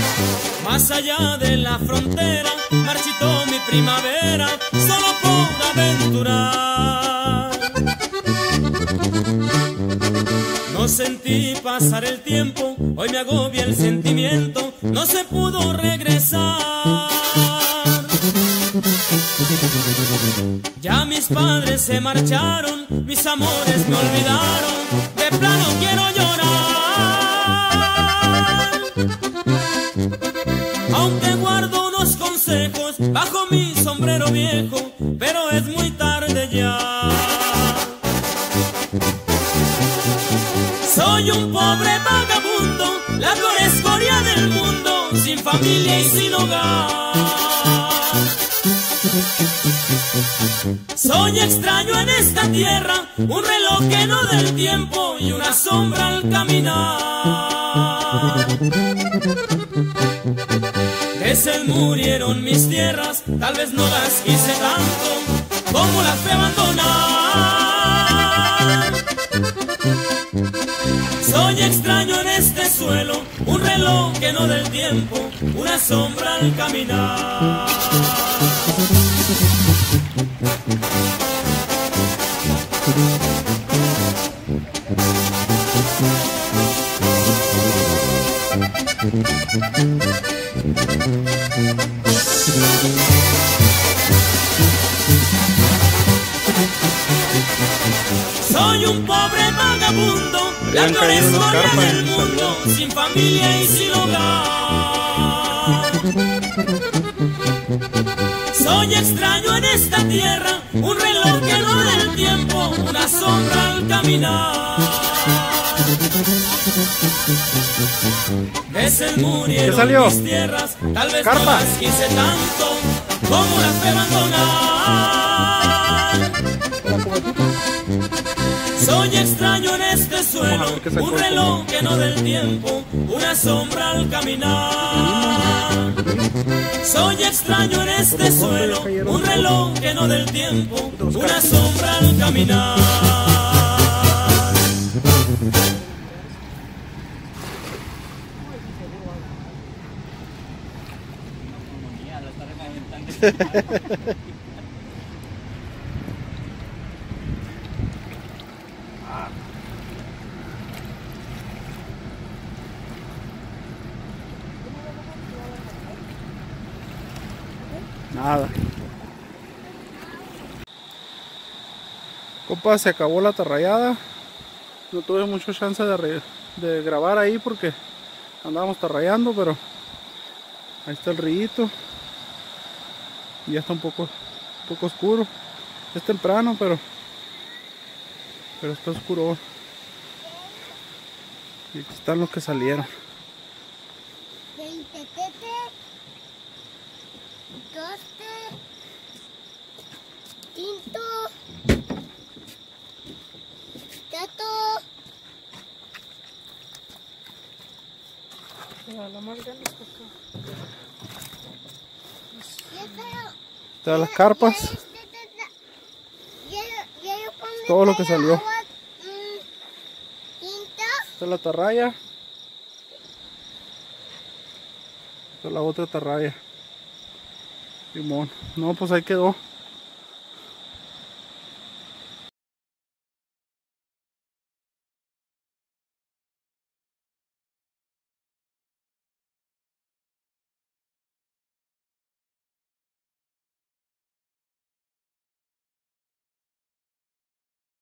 Más allá de la frontera marchitó mi primavera, solo por aventurar. No sentí pasar el tiempo, hoy me agobia el sentimiento, no se pudo regresar. Ya mis padres se marcharon, mis amores me olvidaron, de plano quiero llorar. Aunque guardo unos consejos bajo mi sombrero viejo, pero es muy tarde ya. Soy un pobre vagabundo, la peor escoria del mundo, sin familia y sin hogar. Soy extraño en esta tierra, un reloj que no da el tiempo y una sombra al caminar. De sed murieron mis tierras, tal vez no las quise tanto como las fui a abandonar. Soy extraño en este suelo, un reloj que no da el tiempo, una sombra al caminar. Soy un pobre vagabundo, la peor escoria del mundo, sin familia y sin hogar. Soy extraño en esta tierra, un reloj que no da el tiempo, una sombra al caminar. De sed murieron mis tierras, tal vez no las quise tanto como las fui a abandonar. Soy extraño en este suelo, un reloj que no da el tiempo, una sombra al caminar. Soy extraño en este suelo, un reloj que no da el tiempo, una sombra al caminar. Nada. Compa, se acabó la atarrayada. No tuve mucha chance de grabar ahí porque andábamos atarrayando, pero ahí está el rillito. Y ya está un poco oscuro. Es temprano, pero está oscuro. Y aquí están los que salieron. Todas las carpas, todo lo que salió. Esta es la atarraya, esta es la otra atarraya. Simón, no, pues ahí quedó.